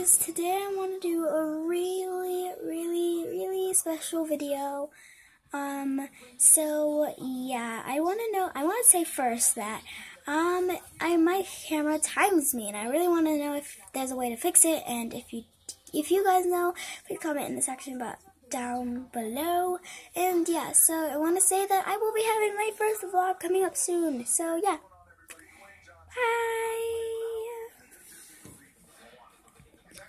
guys, today I want to do a really special video. So yeah, I want to say first that my camera times me, and I really want to know if there's a way to fix it, and if you guys know, please comment in the section down below. And yeah, so I want to say that I will be having my first vlog coming up soon. So yeah, bye.